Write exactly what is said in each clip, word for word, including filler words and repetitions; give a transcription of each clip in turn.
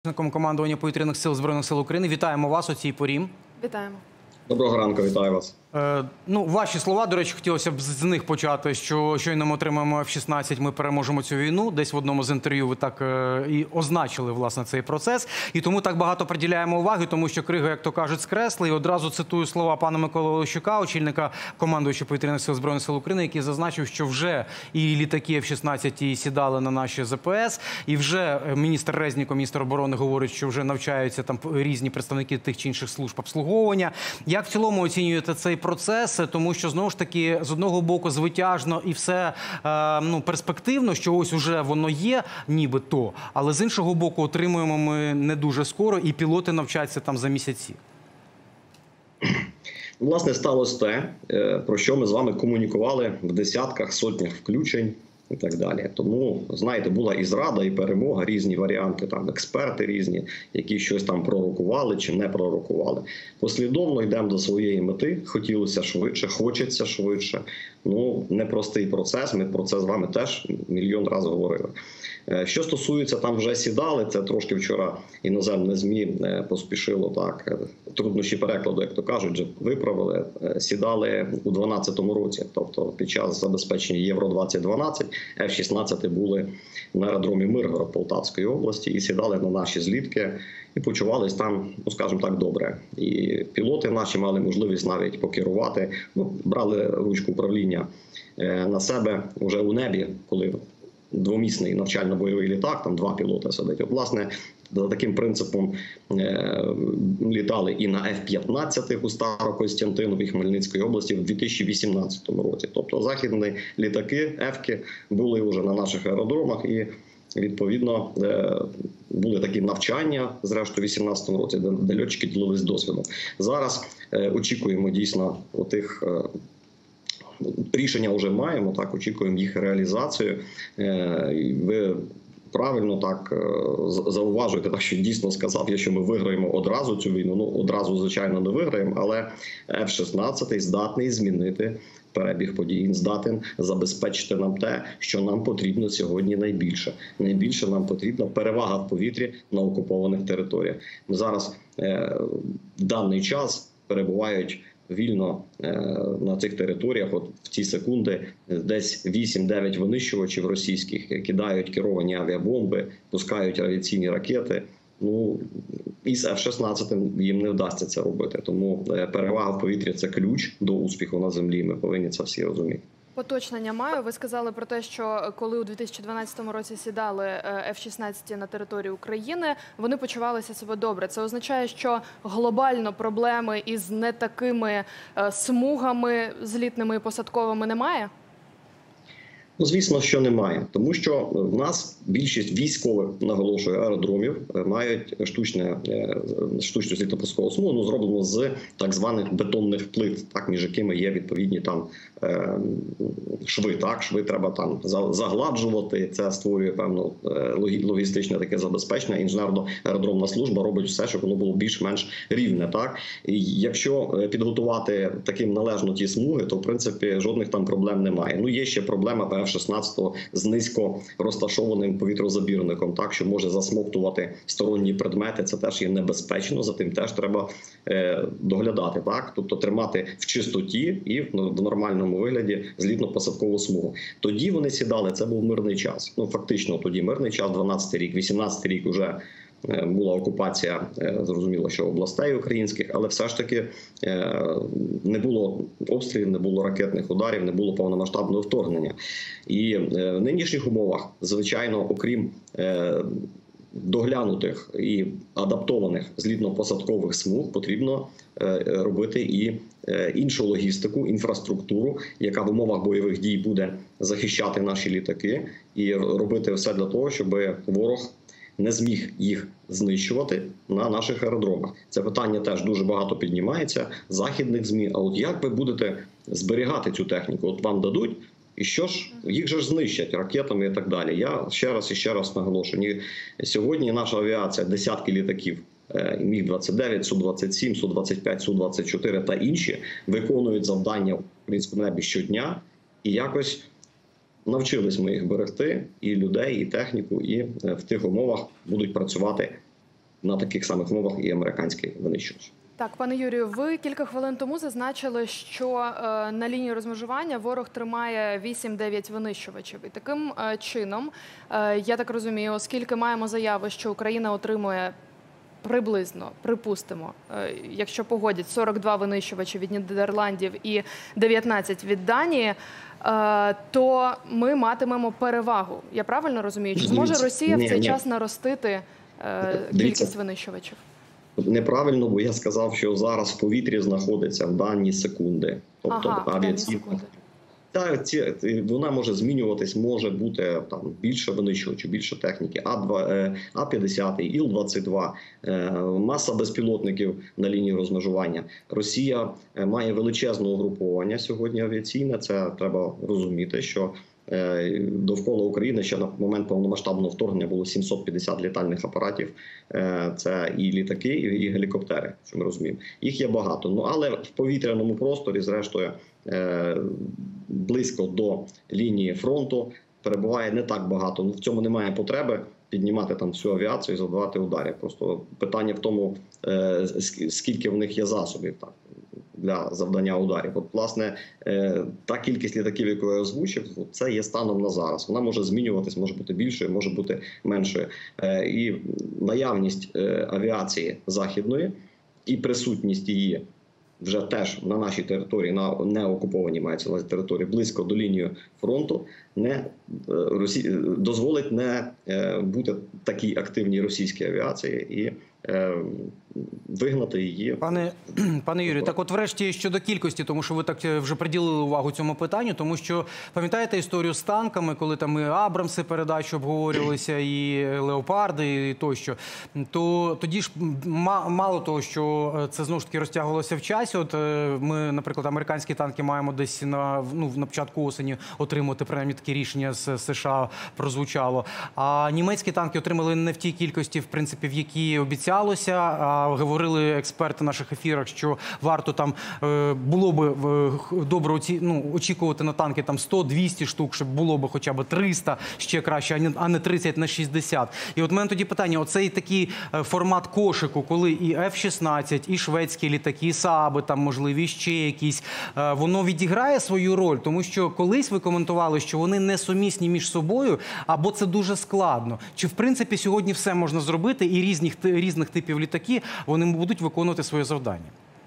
Командування повітряних сил Збройних сил України. Вітаємо вас у цій порі. Вітаємо. Доброго ранку, вітаю вас. Е, ну, ваші слова, до речі, хотілося б з них почати, що щойно ми отримаємо еф шістнадцять, ми переможемо цю війну. Десь в одному з інтерв'ю ви так е, і означили, власне, цей процес. І тому так багато приділяємо уваги, тому що крига, як то кажуть, скресли. І одразу цитую слова пана Миколи Олещука, очільника командуючого повітряних сил Збройних сил України, який зазначив, що вже і літаки еф шістнадцять і сідали на наші зе пе ес, і вже міністр Резніков, міністр оборони, говорить, що вже навчаються там різні представники тих чи інших служб обслуговування. Як в цілому оцінюєте цей процес? Тому що, знову ж таки, з одного боку звитяжно і все е, ну, перспективно, що ось уже воно є, нібито, але з іншого боку отримуємо ми не дуже скоро, і пілоти навчаться там за місяці. Власне, сталося те, про що ми з вами комунікували в десятках, сотнях включень і так далі. Тому, знаєте, була і зрада, і перемога, різні варіанти, там експерти різні, які щось там пророкували чи не пророкували. Послідовно йдемо до своєї мети, хотілося швидше, хочеться швидше. Ну, непростий процес, ми про це з вами теж мільйон разів говорили. Що стосується, там вже сідали, це трошки вчора іноземне ЗМІ поспішило, так, труднощі перекладу, як то кажуть, вже виправили, сідали у дванадцятому році, тобто під час забезпечення Євро двадцять дванадцять еф шістнадцять були на аеродромі Миргород Полтавської області і сідали на наші злітки і почувались там, ну, скажімо так, добре. І пілоти наші мали можливість навіть покерувати, ну, брали ручку управління на себе вже у небі, коли двомісний навчально-бойовий літак, там два пілоти сидять. От, власне, за таким принципом е літали і на еф п'ятнадцять у Старокостянтинові Хмельницької області в дві тисячі вісімнадцятому році. Тобто західні літаки, ефки були вже на наших аеродромах і, відповідно, е були такі навчання, зрештою, в вісімнадцятому році, де, де льотчики ділились досвідом. Зараз е очікуємо дійсно отих е рішення вже маємо, так, очікуємо їх реалізацію. Ви правильно так зауважуєте, так, що дійсно сказав я, що ми виграємо одразу цю війну. Ну, одразу, звичайно, не виграємо, але еф шістнадцять здатний змінити перебіг подій. Він здатен забезпечити нам те, що нам потрібно сьогодні найбільше. Найбільше нам потрібна перевага в повітрі на окупованих територіях. Ми зараз е, в даний час перебувають вільно на цих територіях, от в ці секунди, десь вісім-дев'ять винищувачів російських кидають керовані авіабомби, пускають авіаційні ракети. Ну, із еф шістнадцять їм не вдасться це робити. Тому перевага в повітрі – це ключ до успіху на землі. Ми повинні це всі розуміти. Поточнення маю. Ви сказали про те, що коли у дві тисячі дванадцятому році сідали еф шістнадцять на території України, вони почувалися себе добре. Це означає, що глобально проблеми із не такими смугами злітними і посадковими немає? Ну, звісно, що немає. Тому що в нас більшість військових, наголошую, аеродромів мають штучне, штучну злітно-посадкову смугу, ну, зроблено з так званих бетонних плит, так, між якими є відповідні там е, шви. Так, шви треба там загладжувати, це створює певно логістичне таке забезпечення. Інженерно-аеродромна служба робить все, щоб воно було більш-менш рівне. Так? І якщо підготувати таким належно ті смуги, то в принципі жодних там проблем немає. Ну, є ще проблема еф шістнадцять з низько розташованим повітрозабірником, так, що може засмоктувати сторонні предмети. Це теж є небезпечно, за тим теж треба е, доглядати. Так? Тобто тримати в чистоті і в нормальному вигляді злітно-посадкову смугу. Тоді вони сідали, це був мирний час. Ну, фактично, тоді мирний час, дванадцятий рік, вісімнадцятий рік вже була окупація, зрозуміло, що областей українських, але все ж таки не було обстрілів, не було ракетних ударів, не було повномасштабного вторгнення. І в нинішніх умовах, звичайно, окрім доглянутих і адаптованих злітно-посадкових смуг, потрібно робити і іншу логістику, інфраструктуру, яка в умовах бойових дій буде захищати наші літаки, і робити все для того, щоб ворог не зміг їх знищувати на наших аеродромах. Це питання теж дуже багато піднімається, західних ЗМІ. А от як ви будете зберігати цю техніку? От вам дадуть, і що ж? Їх же ж знищать ракетами і так далі. Я ще раз і ще раз наголошую. Сьогодні наша авіація, десятки літаків, міг двадцять дев'ять, су двадцять сім, су двадцять п'ять, су двадцять чотири та інші виконують завдання в українському небі щодня і якось навчились ми їх берегти, і людей, і техніку, і в тих умовах будуть працювати на таких самих умовах і американський винищувач. Так, пане Юрію, ви кілька хвилин тому зазначили, що е, на лінії розмежування ворог тримає вісім-дев'ять винищувачів. І таким е, чином, е, я так розумію, оскільки маємо заяви, що Україна отримує приблизно, припустимо, е, якщо погодять, сорок два винищувачі від Нідерландів і дев'ятнадцять від Данії, е, то ми матимемо перевагу. Я правильно розумію? Чи зможе Росія ні, в цей ні. час наростити е, кількість винищувачів? Неправильно, бо я сказав, що зараз в повітрі знаходиться в дані секунди. Тобто Ага, авіаційна. Та ці вона може змінюватись, може бути там більше винищувачів, більше техніки. А два А п'ятдесят, Іл двадцять два, маса безпілотників на лінії розмежування. Росія має величезне угруповання сьогодні авіаційне. Це треба розуміти, що довкола України ще на момент повномасштабного вторгнення було сімсот п'ятдесят літальних апаратів. Це і літаки, і гелікоптери, що ми розуміємо. Їх є багато. Ну, але в повітряному просторі, зрештою, близько до лінії фронту перебуває не так багато. Ну, в цьому немає потреби піднімати там всю авіацію і завдавати ударів. Просто питання в тому, скільки в них є засобів так, для завдання ударів. От, власне, та кількість літаків, яку я озвучив, це є станом на зараз. Вона може змінюватись, може бути більшою, може бути меншою. І наявність авіації західної і присутність її вже теж на нашій території, на неокупованій мається на увазі території, близько до лінії фронту, не Росі... дозволить не бути такій активній російській авіації і е, вигнати її. Пане, пане Юрію, так от врешті щодо кількості, тому що ви так вже приділили увагу цьому питанню, тому що пам'ятаєте історію з танками, коли там і Абрамси передачі обговорювалися, і Леопарди, і тощо, то тоді ж мало того, що це знову ж таки розтягувалося в часі. От ми, наприклад, американські танки маємо десь на, ну, на початку осені отримати, принаймні, таке рішення з США прозвучало. А німецькі танки отримали не в тій кількості, в принципі, в якій обіцялося. А говорили експерти в наших ефірах, що варто там було би добре оці, ну, очікувати на танки там сто-двісті штук, щоб було би хоча б триста, ще краще, а не тридцять на шістдесят. І от в мене тоді питання, оцей такий формат кошику, коли і Еф шістнадцять, і шведські літаки, і Сааби, там можливі ще якісь, воно відіграє свою роль, тому що колись ви коментували, що вони не сумісні між собою, або це дуже складно. Чи в принципі сьогодні все можна зробити і різних, різних типів літаки, вони будуть виконувати своє завдання?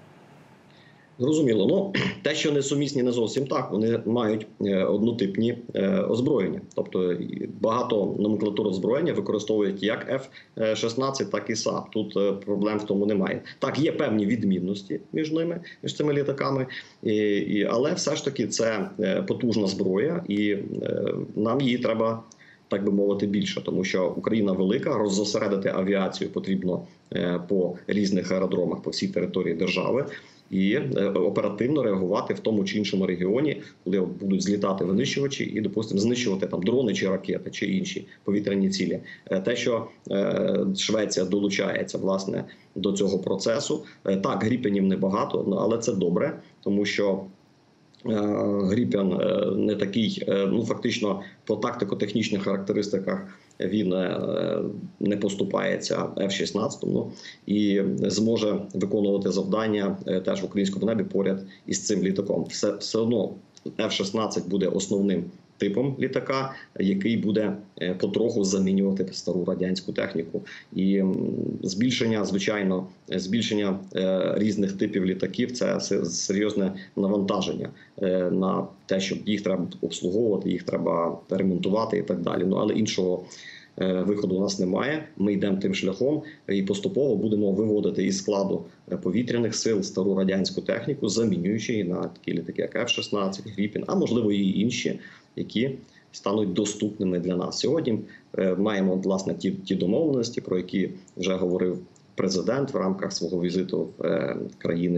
Зрозуміло. Ну, те, що несумісні, не зовсім так. Вони мають однотипні озброєння. Тобто багато номенклатур озброєння використовують як Еф шістнадцять, так і Сааб. Тут проблем в тому немає. Так, є певні відмінності між ними, між цими літаками, і, і, але все ж таки це потужна зброя, і нам її треба, так би мовити, більше, тому що Україна велика, роззосередити авіацію потрібно по різних аеродромах, по всій території держави, і оперативно реагувати в тому чи іншому регіоні, коли будуть злітати винищувачі і, допустимо, знищувати там дрони чи ракети, чи інші повітряні цілі. Те, що Швеція долучається, власне, до цього процесу. Так, Гріпенів небагато, але це добре, тому що Гріпен не такий, ну фактично по тактико-технічних характеристиках він не поступається Еф шістнадцять, ну, і зможе виконувати завдання теж в українському небі поряд із цим літаком. Все, все одно Еф шістнадцять буде основним типом літака, який буде потроху замінювати стару радянську техніку. І збільшення, звичайно, збільшення різних типів літаків – це серйозне навантаження на те, щоб їх треба обслуговувати, їх треба ремонтувати і так далі. Ну, але іншого виходу у нас немає. Ми йдемо тим шляхом і поступово будемо виводити із складу повітряних сил стару радянську техніку, замінюючи її на такі літаки, як Еф шістнадцять, Гріпен, а можливо і інші, які стануть доступними для нас. Сьогодні маємо, власне, ті, ті домовленості, про які вже говорив президент в рамках свого візиту в країни,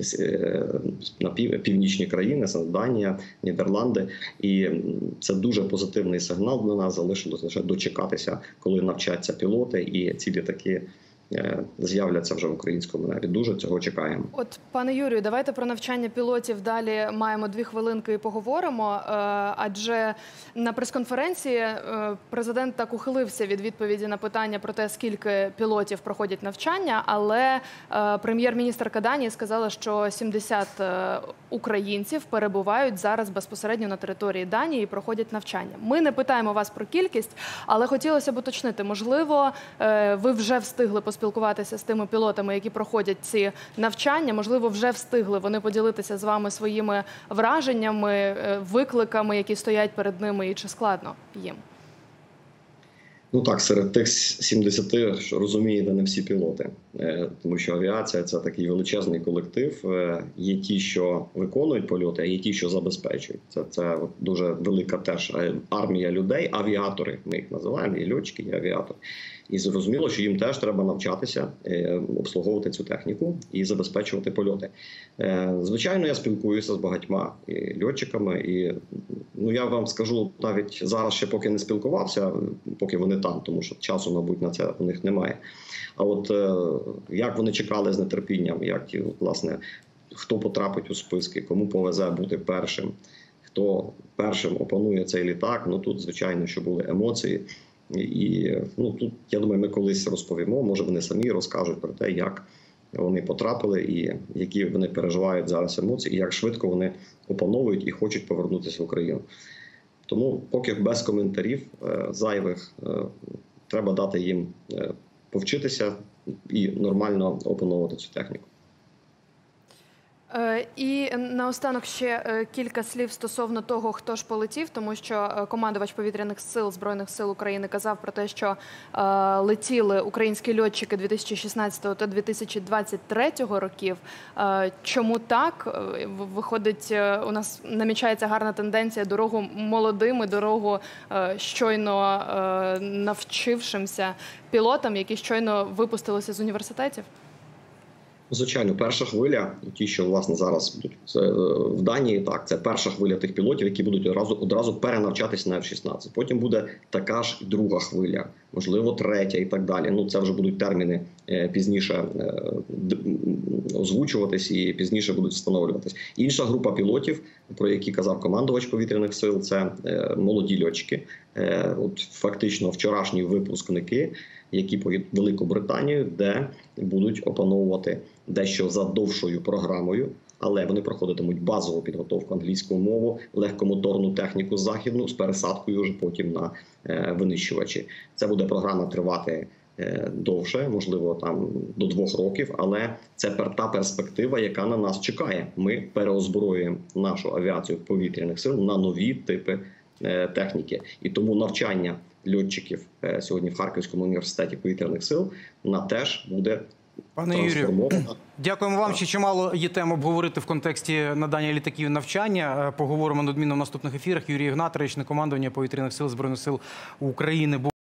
на північні країни, Данія, Нідерланди. І це дуже позитивний сигнал для нас. Залишилось лише дочекатися, коли навчаться пілоти, і ці літаки з'являться вже в українському небі. Дуже цього чекаємо. От, пане Юрію, давайте про навчання пілотів далі маємо дві хвилинки і поговоримо. Адже на прес-конференції президент так ухилився від відповіді на питання про те, скільки пілотів проходять навчання, але прем'єр-міністерка Данії сказала, що сімдесят українців перебувають зараз безпосередньо на території Данії і проходять навчання. Ми не питаємо вас про кількість, але хотілося б уточнити, можливо, ви вже встигли поспілкуватися з тими пілотами, які проходять ці навчання, можливо, вже встигли вони поділитися з вами своїми враженнями, викликами, які стоять перед ними, і чи складно їм? Ну так, серед тих сімдесяти, розумієте, не всі пілоти, тому що авіація – це такий величезний колектив. Є ті, що виконують польоти, а є ті, що забезпечують. Це, це дуже велика теж армія людей, авіатори, ми їх називаємо, і льотчики, і авіатори. І зрозуміло, що їм теж треба навчатися, обслуговувати цю техніку і забезпечувати польоти. Звичайно, я спілкуюся з багатьма і льотчиками, і ну, я вам скажу, навіть зараз ще поки не спілкувався, поки вони там, тому що часу, мабуть, на це у них немає. А от як вони чекали з нетерпінням, як, власне, хто потрапить у списки, кому повезе бути першим, хто першим опанує цей літак, ну тут, звичайно, що були емоції. І ну, тут, я думаю, ми колись розповімо, може вони самі розкажуть про те, як вони потрапили і які вони переживають зараз емоції, і як швидко вони опановують і хочуть повернутися в Україну. Тому поки без коментарів зайвих, треба дати їм повчитися і нормально опановувати цю техніку. І наостанок ще кілька слів стосовно того, хто ж полетів, тому що командувач повітряних сил Збройних сил України казав про те, що летіли українські льотчики дві тисячі шістнадцятого та дві тисячі двадцять третього років. Чому так? Виходить, у нас намічається гарна тенденція дорогу молодим і дорогу щойно навчившимся пілотам, які щойно випустилися з університетів? Звичайно, перша хвиля, ті, що, власне, зараз будуть в Данії, так, це перша хвиля тих пілотів, які будуть одразу, одразу перенавчатися на еф шістнадцять. Потім буде така ж друга хвиля, можливо, третя і так далі. Ну, це вже будуть терміни пізніше озвучуватись і пізніше будуть встановлюватись. Інша група пілотів, про які казав командувач повітряних сил, це молоді льотчики. От фактично вчорашні випускники, які поїдуть в Велику Британію, де будуть опановувати дещо за довшою програмою, але вони проходитимуть базову підготовку, англійську мову, легкомоторну техніку західну з пересадкою вже потім на винищувачі. Це буде програма тривати довше, можливо, там до двох років, але це та перспектива, яка на нас чекає. Ми переозброюємо нашу авіацію повітряних сил на нові типи техніки. І тому навчання льотчиків сьогодні в Харківському університеті повітряних сил на теж буде Пане Юрію, дякуємо вам. Ще чимало є тем обговорити в контексті надання літаків навчання. Поговоримо надмінно в наступних ефірах. Юрій Ігнат, речник командування повітряних сил Збройних сил України.